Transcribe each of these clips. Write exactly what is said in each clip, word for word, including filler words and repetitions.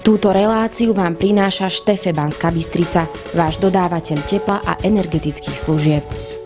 Túto reláciu vám prináša Štefe Banská Bystrica, váš dodávateľ tepla a energetických služieb.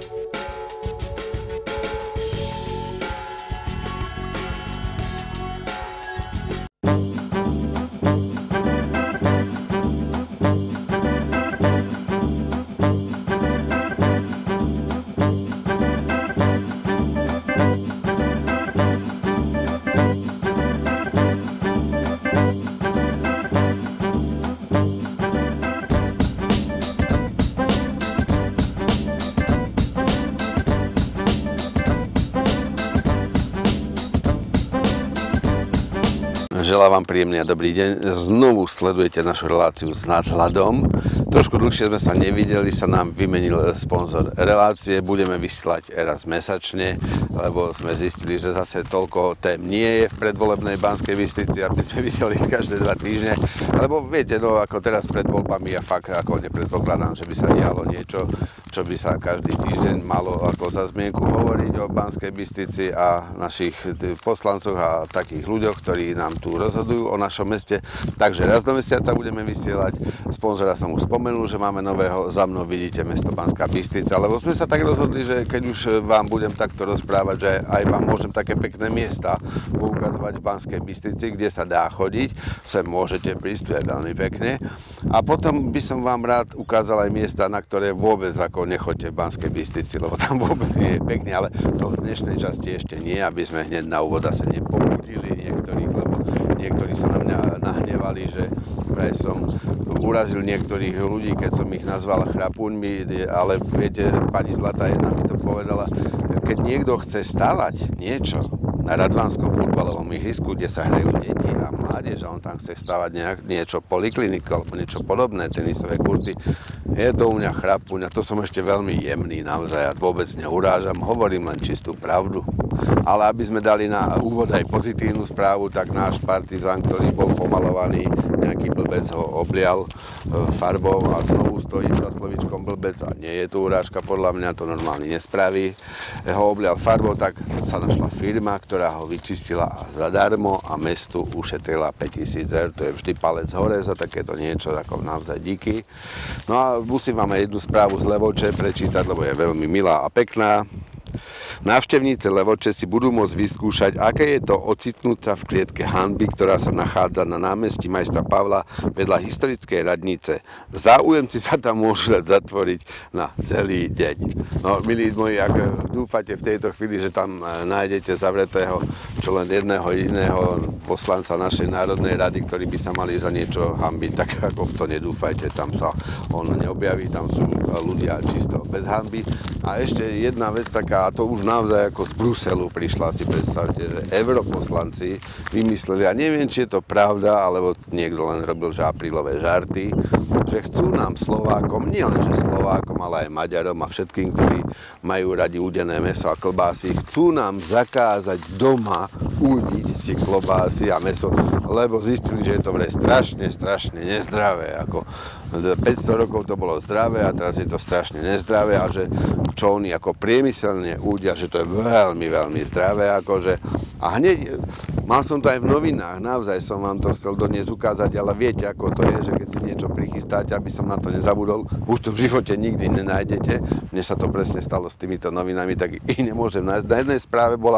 Želám vám príjemný a dobrý deň. Znovu sledujete našu reláciu s nadhľadom. Trošku dlhšie sme sa nevideli, sa nám vymenil sponzor relácie. Budeme vysielať raz mesačne, lebo sme zistili, že zase toľko tém nie je v predvolebnej Banskej Bystrici, aby sme vysielali každé dva týždne. Lebo viete, no ako teraz pred voľbami ja fakt ako nepredpokladám, že by sa dialo niečo, čo by sa každý týždeň malo ako za zmienku hovoriť o Banskej Bystrici a našich poslancoch a takých ľuďoch, ktorí nám tu rozhodujú o našom meste. Takže raz do mesiaca budeme vysielať. Sponzora som už spomenul, že máme nového. Za mnou vidíte mesto Banská Bystrica, lebo sme sa tak rozhodli, že keď už vám budem takto rozprávať, že aj vám môžem také pekné miesta poukazovať v Banskej Bystrici, kde sa dá chodiť, sem môžete prísť, aj veľmi pekne. A potom by som vám rád ukázal aj miesta, na ktoré vôbec ako nechoďte v Banskej Bystrici, lebo tam vôbec nie je pekne, ale to v dnešnej časti ešte nie, aby sme hneď na úvod sa nepobudili niektorých, lebo niektorí sa na mňa nahnevali, že vraj som urazil niektorých ľudí, keď som ich nazval chrapúňmi, ale viete, pani Zlatá jedna mi to povedala, keď niekto chce stavať niečo na Radvanskom futbalovom ihrisku, kde sa hrajú deti a mládež, a on tam chce stavať nejak, niečo polikliniku alebo niečo podobné, tenisové kurty, je to u mňa chrapúň a to som ešte veľmi jemný naozaj a vôbec neurážam, hovorím len čistú pravdu. Ale aby sme dali na úvod aj pozitívnu správu, tak náš Partizán, ktorý bol pomalovaný, nejaký blbec ho oblial farbou a znovu stojím za slovíčkom blbec a nie je to urážka, podľa mňa to normálne nespraví. Ho oblial farbou, tak sa našla firma, ktorá ho vyčistila zadarmo a mestu ušetrila päťtisíc eur. To je vždy palec hore za takéto niečo, ako naozaj díky. No a musím vám aj jednu správu z Levoče prečítať, lebo je veľmi milá a pekná. Návštevníci Levoče si budú môcť vyskúšať, aké je to ocitnúť sa v klietke hanby, ktorá sa nachádza na námestí Majstra Pavla vedľa historickej radnice. Záujemci sa tam môžu dať zatvoriť na celý deň. No, milí moji, ak dúfate v tejto chvíli, že tam nájdete zavretého čo len jedného iného poslanca našej Národnej rady, ktorí by sa mali za niečo hanbiť, tak ako v to nedúfajte, tam sa on neobjaví, tam sú ľudia čisto bez hanby. A ešte jedna vec taká, a to už naozaj ako z Bruselu prišla, si predstavte, že europoslanci vymysleli, a neviem, či je to pravda, alebo niekto len robil že aprílové žarty, že chcú nám Slovákom, nie len že Slovákom, ale aj Maďarom a všetkým, ktorí majú radi údené mäso a klobásy, chcú nám zakázať doma údiť si klobásy a mäso, lebo zistili, že je to vraj strašne, strašne nezdravé. Ako päťsto rokov to bolo zdravé a teraz je to strašne nezdravé a že čo oni ako priemyselne údia, že to je veľmi, veľmi zdravé. Akože. A hneď, mal som to aj v novinách, naozaj som vám to chcel doniesť ukázať, ale viete, ako to je, že keď si niečo prichystáte, aby som na to nezabudol, už to v živote nikdy nenájdete. Mne sa to presne stalo s týmito novinami, tak ich nemôžem nájsť. Na jednej správe bola,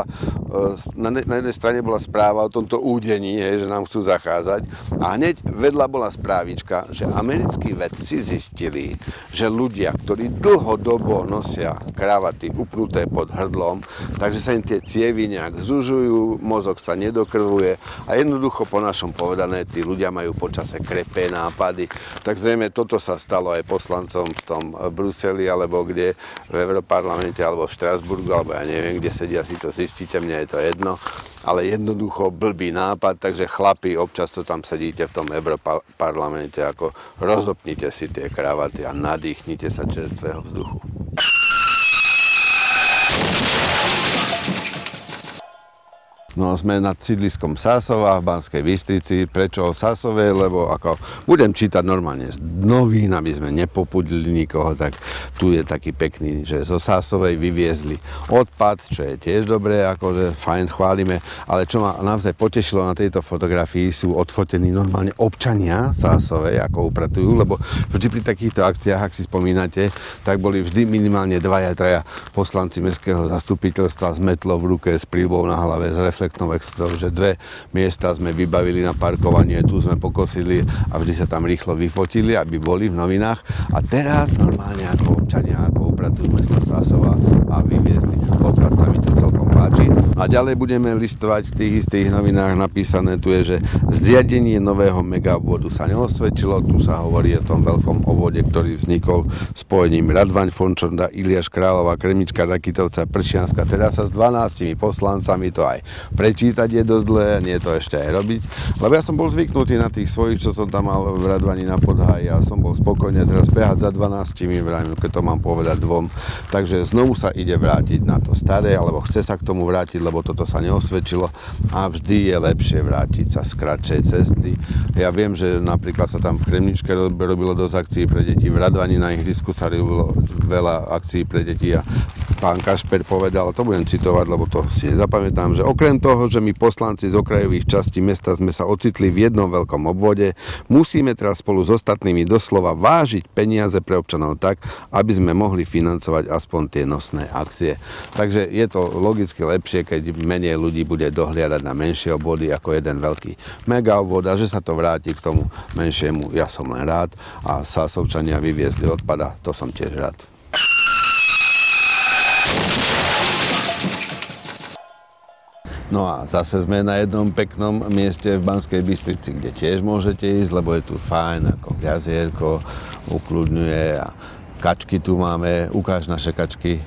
na jednej strane bola správa o tomto údení, že nám chcú zakázať, a hneď vedľa bola správička, že americkí vedci zistili, že ľudia, ktorí dlhodobo nosia kravaty upnuté pod hrdlom, takže sa im tie cievy nejak zužujú, mozog sa nedokrvuje a jednoducho po našom povedané, tí ľudia majú počase krepé nápady. Tak zrejme toto sa stalo aj poslancom v tom Bruseli, alebo kde v Europarlamente, alebo v Štrasburgu, alebo ja neviem, kde sedia, si to zistíte, mne je to jedno. Ale jednoducho blbý nápad, takže chlapi, občas to tam sedíte v tom Europarlamente, ako rozopnite si tie kravaty a nadýchnite sa čerstvého vzduchu. No sme nad sídliskom Sásova v Banskej Bystrici. Prečo o Sásove? Lebo ako budem čítať normálne z novín, aby sme nepopudili nikoho, tak tu je taký pekný, že zo Sásovej vyviezli odpad, čo je tiež dobré, akože fajn, chválime, ale čo ma naozaj potešilo na tejto fotografii, sú odfotení normálne občania Sásovej, ako upratujú, lebo vždy pri takýchto akciách, ak si spomínate, tak boli vždy minimálne dvaja, traja poslanci mestského zastupiteľstva s metlou v ruke, s príľbou na hlave, s reflektnou extrou, že dve miesta sme vybavili na parkovanie, tu sme pokosili a vždy sa tam rýchlo vyfotili, aby boli v novinách. A teraz normálne ako občania, ako upratujú mesto Sásova a vyviezli odpad, sa mi to celkom páči. A ďalej budeme listovať v tých istých novinách, napísané tu je, že zriadenie nového megaobvodu sa neosvedčilo. Tu sa hovorí o tom veľkom obvode, ktorý vznikol spojením Radvaň, Fončonda, Iliáš, Kráľová, Kremnička, Rakitovca, Pršianska terasa s dvanástimi poslancami. To aj prečítať je dosť dlhé, nie to ešte aj robiť. Lebo ja som bol zvyknutý na tých svojich, čo som tam mal v Radvani na Podháji, ja som bol spokojný teraz behať za dvanástimi, keď to mám povedať dvom. Takže znovu sa ide vrátiť na to staré, alebo chce sa k tomu vrátiť, lebo toto sa neosvedčilo a vždy je lepšie vrátiť sa z kratšej cesty. Ja viem, že napríklad sa tam v Kremničke robilo dosť akcií pre deti, v Radvani na ihrisku sa robilo veľa akcií pre deti a pán Kašper povedal, to budem citovať, lebo to si nezapamätám, že okrem toho, že my poslanci z okrajových častí mesta sme sa ocitli v jednom veľkom obvode, musíme teraz spolu s ostatnými doslova vážiť peniaze pre občanov tak, aby sme mohli financovať aspoň tie nosné akcie. Takže je to logicky lepšie, keď menej ľudí bude dohliadať na menšie obvody ako jeden veľký mega obvod a že sa to vráti k tomu menšiemu, ja som len rád a Sásovčania vyviezli odpad a to som tiež rád. No a zase sme na jednom peknom mieste v Banskej Bystrici, kde tiež môžete ísť, lebo je tu fajn, ako jazierko, ukľudňuje a kačky tu máme. Ukáž naše kačky.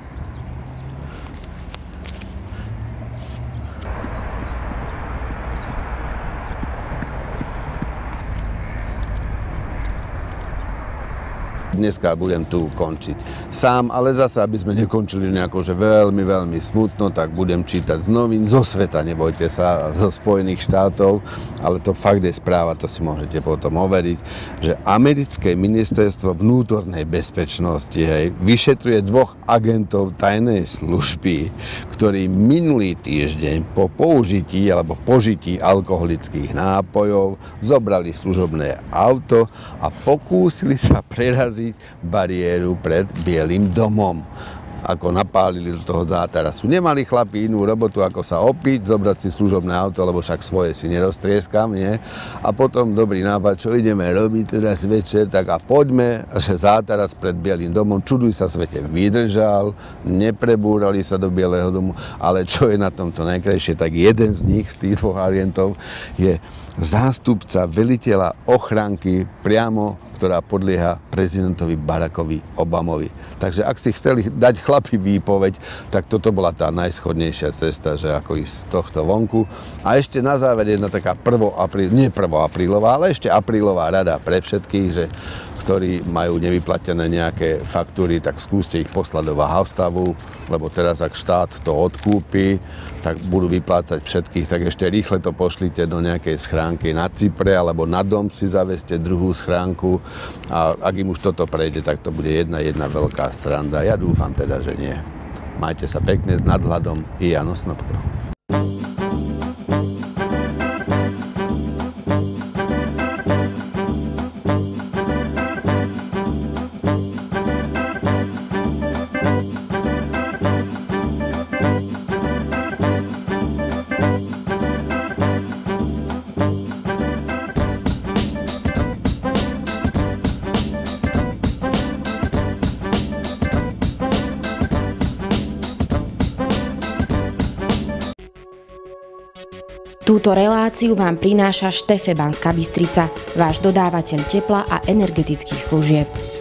Dneska budem tu končiť sám, ale zase, aby sme nekončili nejako, že veľmi, veľmi smutno, tak budem čítať z novín, zo sveta, nebojte sa, zo Spojených štátov, ale to fakt je správa, to si môžete potom overiť, že americké ministerstvo vnútornej bezpečnosti hej, vyšetruje dvoch agentov tajnej služby, ktorí minulý týždeň po použití alebo požití alkoholických nápojov zobrali služobné auto a pokúsili sa preraziť bariéru pred Bielým domom. Ako napálili do toho zátarasu. Nemali chlapi inú robotu, ako sa opiť, zobrať si služobné auto, lebo však svoje si neroztrieskam, nie? A potom dobrý nápad, čo ideme robiť teraz večer, tak a poďme, že zátaras pred Bielým domom, čuduj sa svete, vydržal, neprebúrali sa do Bieleho domu, ale čo je na tomto najkrajšie, tak jeden z nich, z tých dvoch agentov, je zástupca veliteľa ochranky priamo, ktorá podlieha prezidentovi Barackovi Obamovi. Takže ak si chceli dať chlapi výpoveď, tak toto bola tá najschodnejšia cesta, že ako ísť z tohto vonku. A ešte na záver jedna taká prvoapríl, nie prvoaprílová, ale ešte aprílová rada pre všetkých, že ktorí majú nevyplatené nejaké faktúry, tak skúste ich poslať do Váhavstavu, lebo teraz, ak štát to odkúpi, tak budú vyplácať všetkých, tak ešte rýchle to pošlite do nejakej schránky na Cypre, alebo na dom si zaveste druhú schránku a ak im už toto prejde, tak to bude jedna jedna veľká sranda. Ja dúfam teda, že nie. Majte sa pekne s nadhľadom i Jano Snopko. Túto reláciu vám prináša Štefe Banská Bystrica, váš dodávateľ tepla a energetických služieb.